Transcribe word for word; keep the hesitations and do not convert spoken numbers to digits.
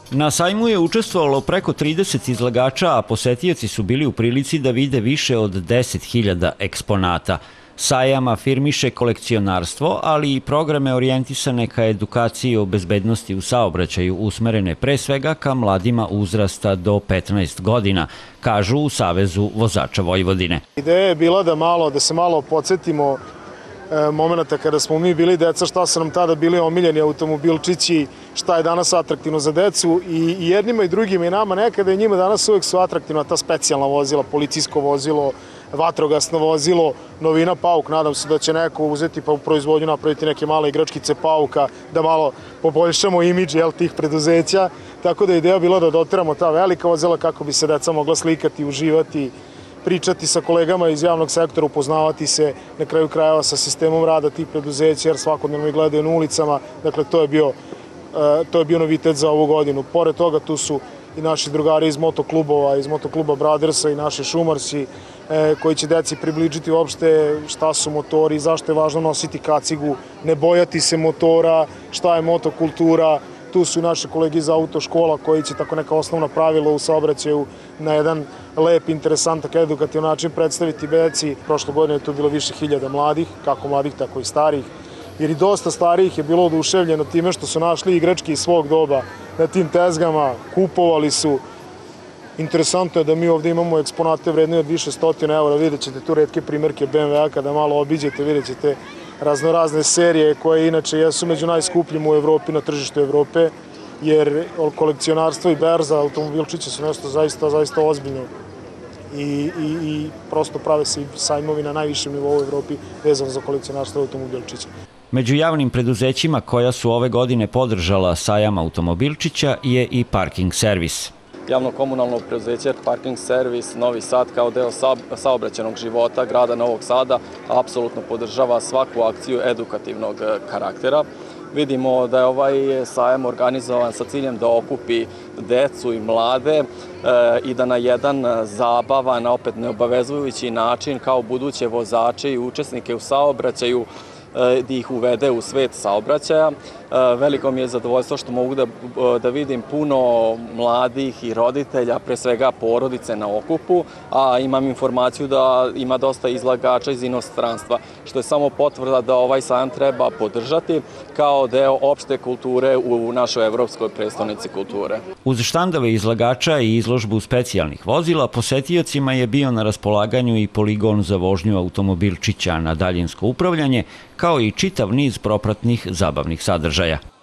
Na sajmu je učestvovalo preko trideset izlagača, a posetioci su bili u prilici da vide više od deset hiljada eksponata. Sajam afirmiše kolekcionarstvo, ali i programe orijentisane ka edukaciji o bezbednosti u saobraćaju, usmerene pre svega ka mladima uzrasta do petnaest godina, kažu u Savezu vozača Vojvodine. Ideja je bila da, malo, da se malo podsjetimo momenta kada smo mi bili deca, šta su nam tada bili omiljeni automobilčići, šta je danas atraktivno za decu i jednima i drugima i nama nekada i njima danas uvek su atraktivna ta specijalna vozila, policijsko vozilo, vatrogasno vozilo, novina Pauk. Nadam se da će neko uzeti pa u proizvodnju napraviti neke male igračkice Pauka, da malo poboljšamo imidž tih preduzeća. Tako da je ideja bila da doteramo ta velika vozila kako bi se deca mogla slikati, uživati, pričati sa kolegama iz javnog sektora, upoznavati se na kraju krajeva sa sistemom rada tih preduzeća, jer svakodnevno ih gledaju na ulicama. Dakle, to je bio, to je bio novitet za ovu godinu. Pored toga, tu su i naši drugari iz motoklubova, iz motokluba Brothersa i naši šumarsi, koji će deci približiti uopšte šta su motori, zašto je važno nositi kacigu, ne bojati se motora, šta je motokultura. Tu su i naši kolegi iz autoškola koji će tako neka osnovna pravila u saobraćaju na jedan lep, interesantan, edukativan način predstaviti deci. Prošle godine je tu bilo više hiljada mladih, kako mladih, tako i starih, jer i dosta starijih je bilo oduševljeno time što su našli igračke iz svog doba na tim tezgama, kupovali su. Interesantno je da mi ovde imamo eksponate vredne od više stotina eura, vidjet ćete tu retke primjerke be em ve a, kada malo obiđete, vidjet ćete raznorazne serije koje inače jesu među najskupljim u Evropi, na tržištu Evrope, jer kolekcionarstvo i berza automobilčića su nešto zaista, zaista ozbiljno i, i, i prosto prave se i sajmovi na najvišem nivou u Evropi vezano za kolekcionarstvo automobilčića. Među javnim preduzećima koja su ove godine podržala sajam automobilčića je i parking servis. Javno-komunalno preduzeće Parking servis Novi Sad kao deo saobraćajnog života grada Novog Sada apsolutno podržava svaku akciju edukativnog karaktera. Vidimo da je ovaj sajam organizovan sa ciljem da okupi decu i mlade i da na jedan zabavan, opet neobavezujući način kao buduće vozače i učesnike u saobraćaju da ih uvede u svet saobraćaja. Veliko mi je zadovoljstvo što mogu da, da vidim puno mladih i roditelja, pre svega porodice na okupu, a imam informaciju da ima dosta izlagača iz inostranstva, što je samo potvrda da ovaj sajam treba podržati kao deo opšte kulture u našoj evropskoj prestonici kulture. Uz štandove izlagača i izložbu specijalnih vozila, posetiocima je bio na raspolaganju i poligon za vožnju automobilčića na daljinsko upravljanje, kao i čitav niz propratnih zabavnih sadržaja.